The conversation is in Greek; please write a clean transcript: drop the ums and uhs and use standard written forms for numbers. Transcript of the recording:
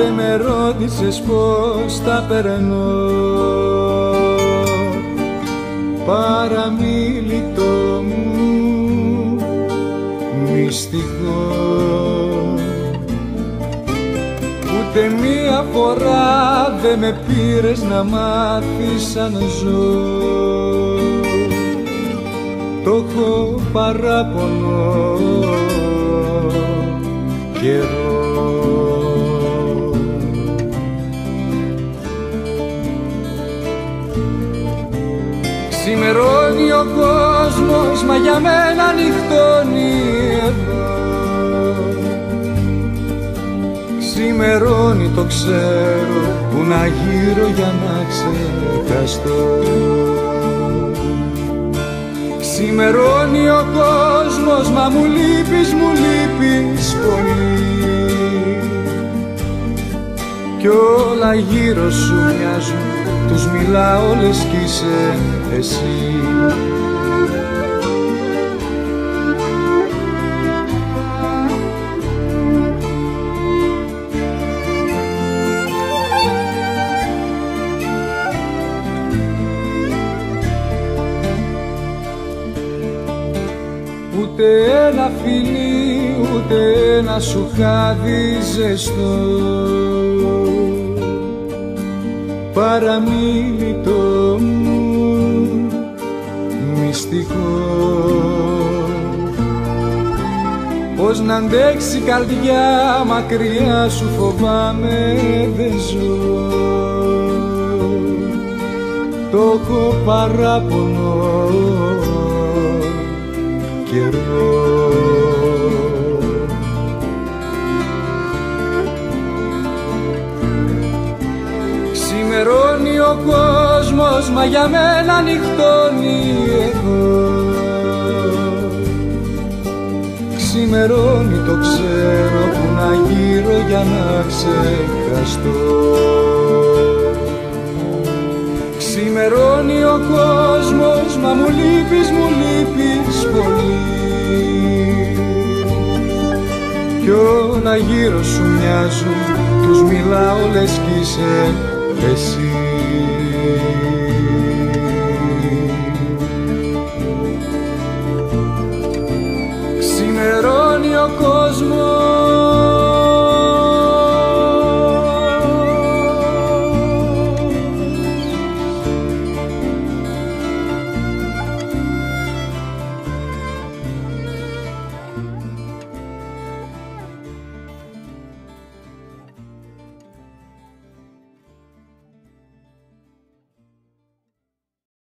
δεν με ρώτησες πως τα περνώ. Παραμίλητο μου μυστικό, ούτε μία φορά δεν με πήρες να μάθεις αν ζω. Το έχω παράπονο καιρό. Ξημερώνει ο κόσμος, μα για μένα νυχτώνει εδώ. Ξημερώνει το ξέρω, που να γύρω για να ξεχαστώ. Ξημερώνει ο κόσμος, μα μου λείπεις πολύ. Κι όλα γύρω σου μοιάζουν, τους μιλάω λες κι είσαι εσύ. Ούτε ένα φιλί, ούτε ένα σου χάδι ζεστό. Παραμίλητο μου μυστικό, πως να αντέξει η καρδιά μακριά σου φοβάμαι δεν ζω. Το έχω παράπονο καιρό. Ξημερώνει ο κόσμος, μα για μένα νυχτώνει εδώ. Ξημερώνει το ξέρω, που να γύρω για να ξεχαστώ. Ξημερώνει ο κόσμος, μα μου λείπεις πολύ. Κι όλα γύρω σου μοιάζουν, τους μιλάω λες κι είσαι εσύ.